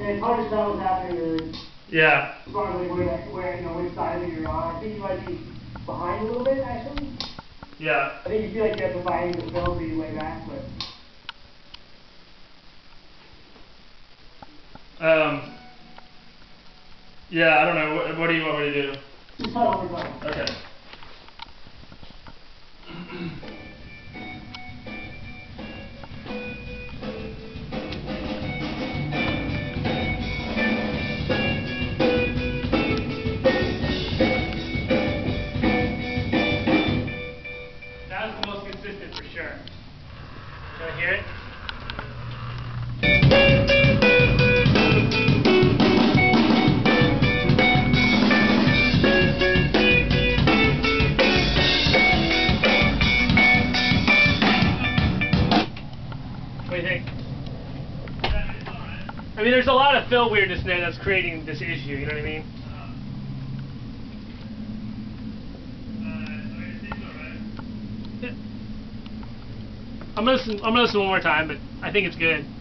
it's hard to tell what's happening. Yeah. As far as like where which side of it you're on. I think you might be behind a little bit actually. Yeah. I think you feel like you have to find the film pretty way back, but. Yeah, I don't know. What do you want me to do? Just tell me what we're Okay. That was the most consistent for sure. Can I hear it? What do you think? I mean, there's a lot of fill weirdness in there that's creating this issue, you know what I mean? Yeah. I'm gonna listen one more time, but I think it's good.